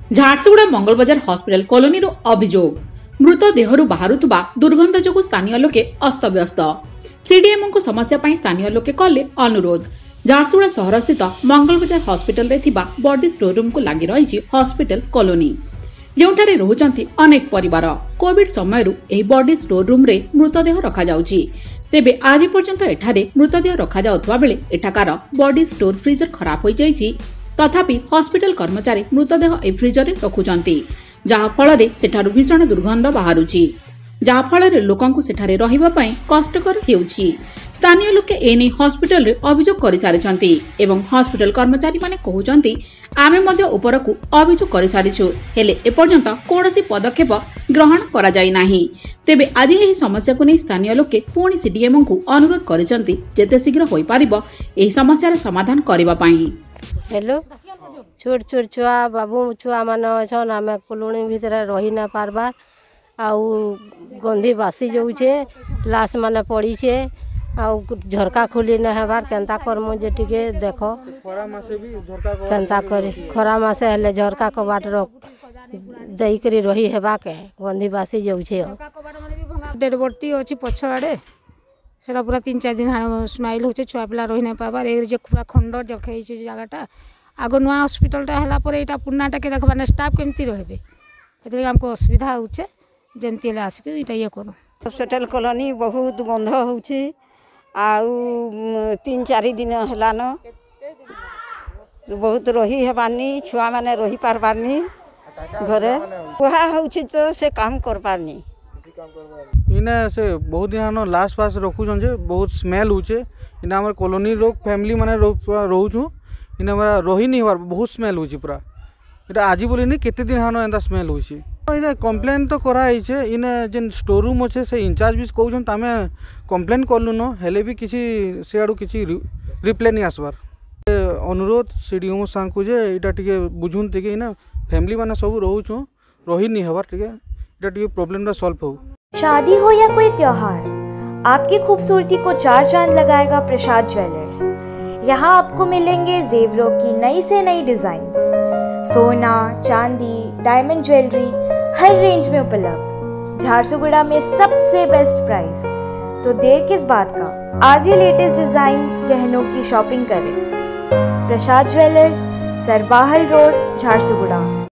झारसुगुड़ा मंगल बजार hospital colony अभियोग मृतदेह बाहरुवा दुर्गंध जो स्थानीय लोके अस्तव्यस्त सीडीएमओ को समस्या पाई स्थानीय लोके कले अनुरोध। झारसुगुड़ा सहर स्थित मंगल बजार हॉस्पिटल रे थिबा बॉडी स्टोर रूम को लागि रही हॉस्पिटल कॉलोनी जोठारे रहुचंती अनेक परिवार। कोविड समय एही बॉडी स्टोर रूम रे मृतदेह रखा जाउची। तेबे आज पर्यंत एठारे मृतदेह रखा जाउथवा बेले एठाकार बॉडी स्टोर फ्रीजर खराब होई जाईची। तथापि हॉस्पिटल कर्मचारी मृतदेह ए फ्रीजर रे रखुचंती जहा फल रे सेठारु भीषण दुर्गंध बाहरुची जहा फल रे लोकंकु सेठारे रहिबा पई कष्टकर हेउची। स्थानीय लोके एने हॉस्पिटल रे अभियोग करि सारिचंती एवं हॉस्पिटल कर्मचारी माने कहउचंती आमे मध्ये उपरकु अभियोग करि सारिछु हेले ए पर्यंत कोनोसी पदक्षेप ग्रहण करा जाई नाही। तेबे आज एही समस्या को नै स्थानीय लोके पुणी सीडीएमओ को अनुरोध करिसंती जेते शीघ्र होई पारिबो एही समस्यार समाधान करिबा पई। हेलो छोट छोट छुआ बाबू छुआ मान अछन आमे कॉलोनी भीतर रही ना पारबा आउ गंधी बासी जाऊे लाश माने पड़ी छे आउ झरका खोली न हेबार केनता करमु जे टिके देखो खरा मासे भी झरका केनता करे खरा मासे हेले झरका कबाट रख देई करी रही हेबा के गंधी बासी जाऊे डेड बॉडी अछि पछाड़े सेटा पूरा 3-4 दिन स्माइल होचे छुआ पिला रही ना पाबार ए जे पूरा खंडर जखै छै जगहटा आगो नुआ हॉस्पिटलटा हला पर एटा पुन्नाटा के देखबा ना स्टाफ केमती रहबे एते हमको असुविधा होचे जेमती ले आसी के इटा ये करू। हॉस्पिटल कॉलोनी बहुत गंध होची आउ 3-4 दिन हला न बहुत रही हेबानी छुआ माने रही पारबानी घरे वहा होची तो से काम कर पारनी इने से बहुत दिन लाश फाश रखुछन जे बहुत स्मेल होचे इने हमर कॉलोनी लोग फैमिली माने रहउछु इने हमरा रही नहीं बार बहुत स्मेल होची पूरा एटा आजि बोली नहीं केते दिन हानो एंदा स्मेल होची। इने कंप्लेन तो करा आइछे इने जेन स्टोर रूम अछि से इंचार्ज भी कहउछन तामे कंप्लेन करलु न हेले भी किछि सेआडू किछि रिप्लाई नहीं आसबार अनुरोध सीडीएमओ सांकु जे एटा टिके बुझुन तिके इने फैमिली माने सब रहउछु रही नहीं हबार टिके एटा टिके प्रॉब्लम दा सॉल्व हो। शादी हो या कोई त्योहार आपकी खूबसूरती को 4 चांद लगाएगा प्रसाद ज्वेलर्स। यहाँ आपको मिलेंगे जेवरों की नई से नई डिजाइन्स, सोना चांदी डायमंड ज्वेलरी हर रेंज में उपलब्ध। झारसुगुड़ा में सबसे बेस्ट प्राइस, तो देर किस बात का, आज ही लेटेस्ट डिजाइन गहनों की शॉपिंग करें। Prasad jewellers, Sarbahal road, Jharsuguda.